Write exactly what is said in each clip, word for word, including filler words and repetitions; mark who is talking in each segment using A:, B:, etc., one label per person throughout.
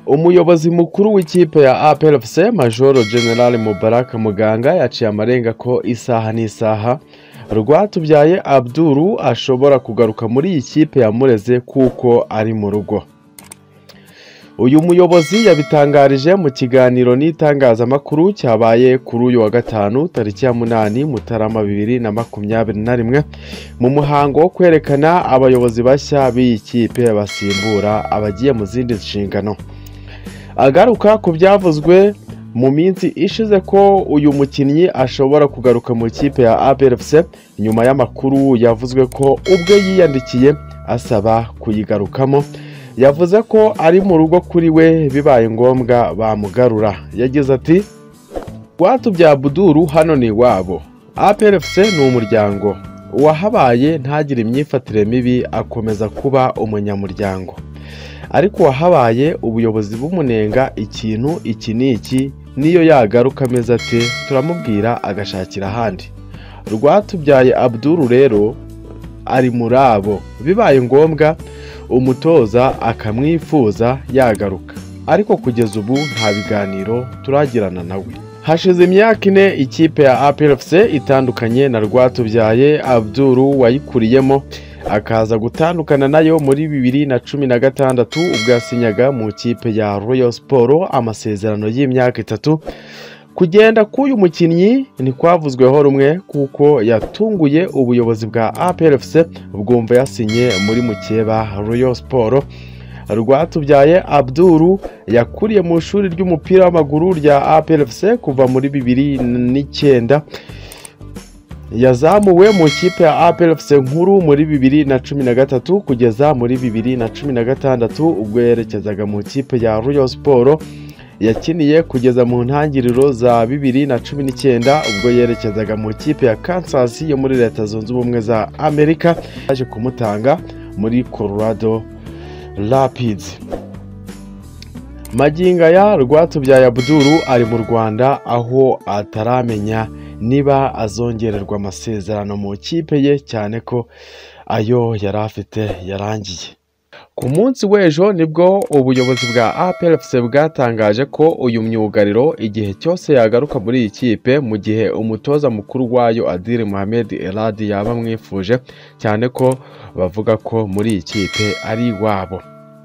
A: umuyobozi mukuru w'ikipe ya A P R F C Major General Mubaraka Muganga yaciye amarenga ko isaha n'isaha Rwatubyaye Abdul ashobora kugaruka muri iyi kipe yamureze kuko ari mu rugo. Uyu muyobozi yabitangarije mu kiganiro n'itangazamakuru cyabaye kuri uyu wa gatanu tariki ya munani Mutarama bibiri na makumyabiri na rimwe mu muhango wo kwerekana abayobozi bashya b'iyi kipe basimbura abagiye mu zindi nshingano. Agaruka ku byavuzwe mu minsi ishize ko uyu mukinnyi ashobora kugaruka mu kipe ya A P R F C nyuma y'amakuru yavuzwe ko ubwe yiyandikiye asaba kuyigarukamo. Yavuze ko ari mu rugo kuri we bibaye ngombwa bamugarura. Yagize ati Rwatubyaye Abdul hano ni wabo. A P R F C ni umuryango. Uwahabaye ntagire imyifatire mibi akomeza kuba umunyamuryango. Ariko wahabaye ubuyobozi bumunenga ikintu iki niki niyo yagaruka ameze ate turamubwira agashakira ahandi. Rwatubyaye Abdul rero ari murabo bibaye ngombwa umutoza akamwifuza yagaruka, ariko kugeza ubu nta biganiro turagirana nawe. Hashize imyaka ine ikipe ya A P R F C itandukanye na Rwatubyaye Abdul wayikuriyemo akaza gutandukana nayo muri bibiri na cumi na gatandatu ubwo yasinyaga mu kipe ya Royal Sport amasezerano y'imyaka itatu. Kugenda k'uyu mukinnyi ni kwavuzweho rumwe kuko yatunguye ubuyobozi bwa A P R F C bwumva yasinye muri mukeba Royal Sport. Rwatubyaye Abdul yakuriye mu ishuri ry'umupira w'amaguru rya A P R F C kuva muri bibiri n'icyenda. Yazamuwe mu kipe ya A P R F C nkuru muri bibiri na cumi na gatatu kugeza muri bibiri na cumi na gatandatu ubwo yerekezaga mu kipe ya Royal Sport. Yakiniye kugeza mu ntangiriro za bibiri na cumi n'icyenda ubwo yerekezaga mu kipe ya Kansas yo muri Leta Zunze Ubumwe za Amerika. Yaje kumutanga muri Colorado Rapids. Maginga ya Rwatubyaye Abdul ari mu Rwanda aho ataramenya niba azongererwa amasezerano mu kipe ye cyane ko ayo yari afite yarangiye. Ku munsi w'ejo nibwo ubuyobozi bwa A P R F C bwatangaje ko uyu myugariro igihe cyose yagaruka muri iyi kipe mu gihe umutoza mukuru wayo Adil Mohamed Eladi yaba mwifuje, cyane ko bavuga ko muri iyi kipe ari iwabo.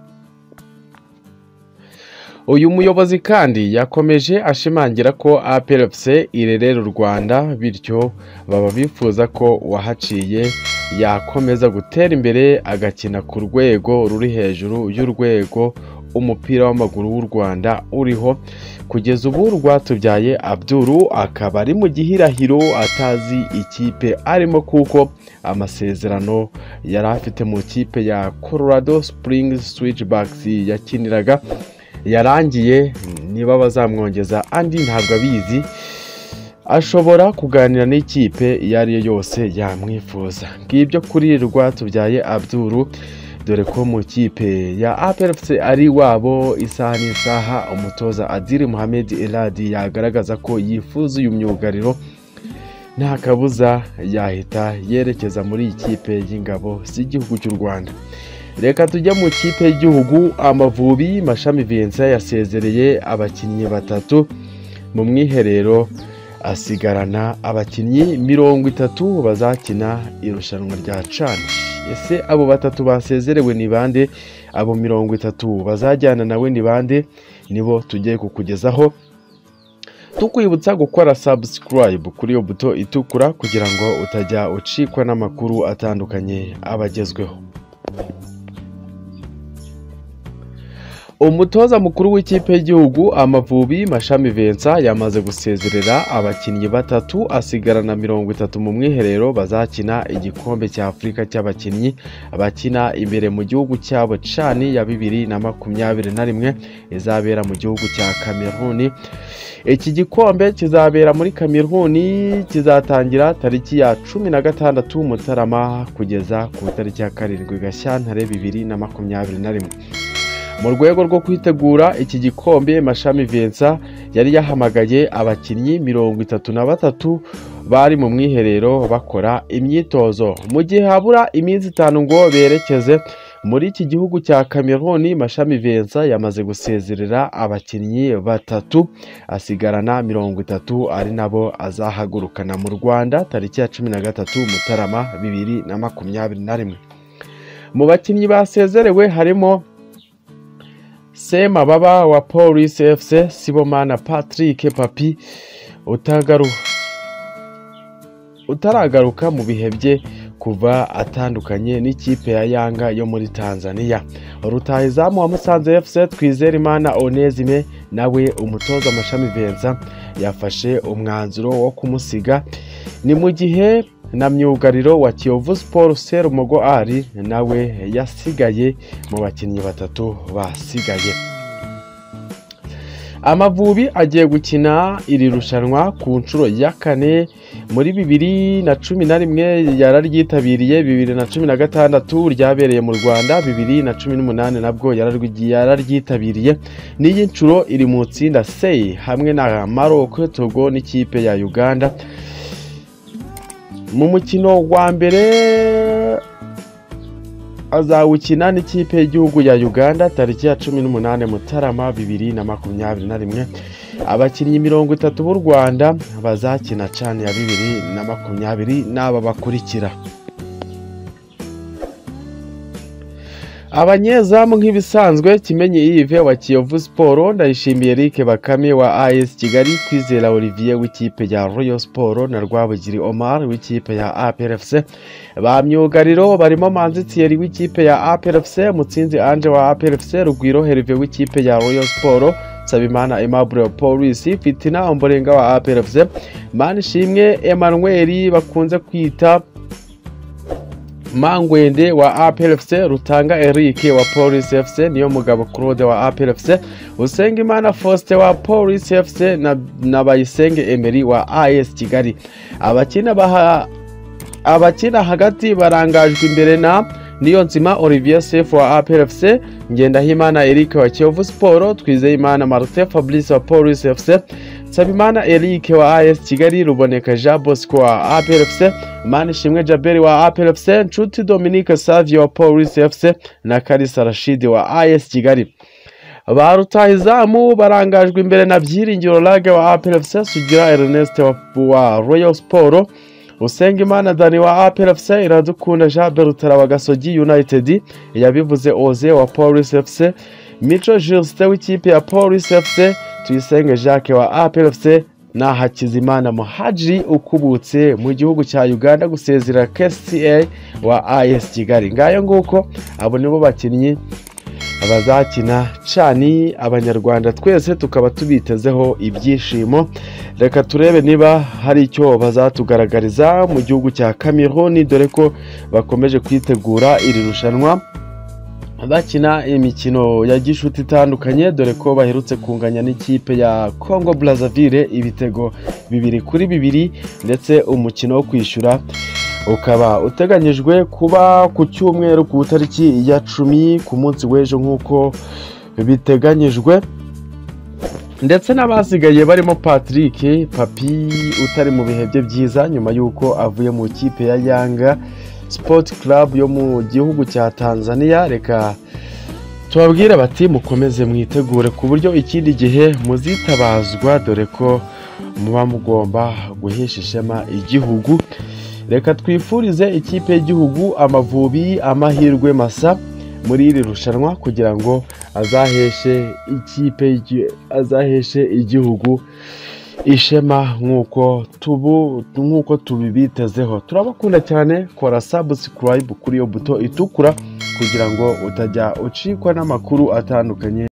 A: Uyu muyobozi kandi yakomeje ashimangira ko A P R F C irerera u Rwanda, bityo baba bifuza ko wahaciye yakomeza gutera imbere agakina ku rwego ruri hejuru y'urwego umupira w'amaguru w'u Rwanda uriho. Kugeza ubu Rwatubyaye Abdul akaba ari mu gihirahiro atazi ikipe arimo kuko amasezerano yari afite mu kipe ya Colorado Springs Switchbacks yakiniraga yarangiye. Niba bazamwongeza andi ntabwo abizi. Ashobora kuganira n'ikipe iyo ari yo yose yamwifuza. Ngibyo kuri Rwatubyaye Abdul, dore ko mu kipe ya A P R F C ari wabo isaha n'isaha umutoza Adil Mohamed Eladi yagaragaza ko yifuza uyu myugariro nta kabuza yahita yerekeza muri iyi kipe y'ingabo z'igihugu cy'u Rwanda. Reka tujya mu kipe y'igihugu Amavubi. Mashami Vincent yasezereye abakinnyi batatu mu mwiherero asigarana abakinnyi mirongo itatu bazakina irushanwa rya CHAN. Ese abo batatu basezerewe ni bande? Abo mirongo itatu bazajyana nawe ni bande? Nibo tugiye kukugezaho, tukwibutsa gukora subscribe kuri iyo buto itukura kugira ngo utajya ucikwa n'amakuru atandukanye abagezweho. Umutoza mukuru w'ikipe y'igihugu Amavubi Mashami Vincent yamaze gusezerera abakinnyi batatu asigarana mirongo itatu mu mwiherero bazakina igikombe cya Afurika cy'abakinnyi bakina imbere mu gihugu cyabo CHAN ya bibiri na makumyabiri na rimwe izabera mu gihugu cya Cameroon. Iki gikombe kizabera muri Cameroon, kizatangira tariki ya cumi na gatandatu Mutarama kugeza ku tariki ya karindwi Gashyantare bibiri na makumyabiri na rimwe. Mu rwego rwo kwitegura iki gikombe Mashami Vincent yari yahamagaye abakinnyi mirongo itatu na batatu bari mu mwiherero bakora imyitozo mu gihe habura iminsi itanu ngo berekeze muri iki gihugu cya Cameroon Mashami Vincent yamaze gusezerera abakinnyi batatu asigarana mirongo itatu ari nabo azahagurukana mu Rwanda tariki ya cumi na gatatu Mutarama bibiri na makumyabiri na rimwe. Mu bakinnyi basezerewe harimo Sema Baba wa Police F C, Sibomana Patrick Papi utagaru utaragaruka mu bihe bye kuva atandukanye n'ikipe ya Yanga yo muri Tanzania. Rutahizamu wa Musanze F C Twizerimana Onesime nawe umutoza Mashami Vincent yafashe umwanzuro wo kumusiga, ni mu gihe na myugariro wa Kiyovu Sport Serumogo Ali nawe yasigaye mu bakinnyi batatu basigaye. Amavubi agiye gukina iri rushanwa ku nshuro ya kane, muri bibiri na cumi na rimwe yararyitabiriye, bibiri na cumi na gatandatu ryabereye mu Rwanda, bibiri na cumi n'umunani nabwo yararyitabiriye. N'iyi nshuro iri mu tsinda C hamwe na Maroc, Togo n'ikipe ya Uganda. Mu mukino wa mbere azawukina n'ikipe y'igihugu ya Uganda tariki ya cumi n'umunani Mutarama bibiri na makumyabiri na rimwe. Abakinnyi mirongo itatu b'u Rwanda bazakina cani ya bibiri na makumyabiri n'aba bakurikira: abanyezamu nk'ibisanzwe Kimenyi Yves wa Kiyovu Sport, Ndayishimiye Eric Bakame wa A S Kigali, Kwizera Olivier w'ikipe ya Royal Sport na Rwabugiri Omar w'ikipe ya A P R F C. Ba myugariro barimo Manzi Thierry w'ikipe ya A P R F C, Mutsinzi Ange wa A P R F C, Rugwiro Herve w'ikipe ya Royal Sport, Sabimana Aimable wa Police, Fitina Amarenga wa A P R F C, Manishimwe Emmanuel bakunze kwita Mangwende wa A P R F C, Rutanga Eric wa Police F C, Niyo Mugabo Claude wa A P R F C, Usengimana Faustin wa Police F C na, na Bayisenge Emery wa A S Kigali. Abakina baha abakina hagati barangajwe imbere na Niyonzima Olivier Sef wa A P R F C, Ngendahimana Eric wa Kiyovu Sport, Twizeyimana Martin Fabrice wa Police F C, Sabimana Eric wa A S Kigali, Ruboneka Jean Bosco wa A P R F C, Manishimwe Jaberi wa A P R F C, Nshuti Dominique Savio wa Police F C na Kalisa Rashid wa A S Kigali. Ba rutahizamu barangajwe imbere na Byiringiro Lage wa A P R F C, Sugira Ernest wa, wa Royal Sport, Usengimana Dani wa A P R F C, Iradukunda Jean Berutara wa Gasogi United, yabivuze Oze wa Police F C, Mico Justin w'ikipe ya Police F C, Tuyisenge Jacques wa A P R F C na Hakizimana Muhajiri ukubutse mu gihugu cya Uganda gusezera K C A wa A S Kigali. Ngayo nguko abo nibo bakinnyi abazakina cani, abanyarwanda twese tukaba tubitezeho ibyishimo. Reka turebe niba hari icyo bazatugaragariza mu gihugu cya Cameroon, dore ko bakomeje kwitegura iri rushanwa bakina imikino ya gishuti itandukanye, dore ko baherutse kunganya n'ikipe ya Congo Brazzaville ibitego bibiri kuri bibiri, ndetse umukino wo kwishyura ukaba uteganyijwe kuba ku cyumweru ku tariki ya cumi ku munsi w'ejo nk'uko biteganyijwe. Ndetse n'abasigaye barimo Patrick Papi utari mu bihe bye byiza nyuma y'uko avuye mu kipe ya Yanga Sport Club yo mu gihugu cya Tanzania. Reka tubabwire bati mukomeze mwitegure ku buryo ikindi gihe muzitabazwa, dore ko muba mugomba guhesha ishema igihugu. Reka twifurize ikipe y'igihugu Amavubi amahirwe masa muri iri rushanwa kugira ngo azaheshe ikipe azaheshe igihugu ishema nk'uko tubu nk'uko tubibitezeho. Turabakunda cyane, kora subscribe kuri iyo buto itukura kugira ngo utajya ucikwa n'amakuru atandukanye.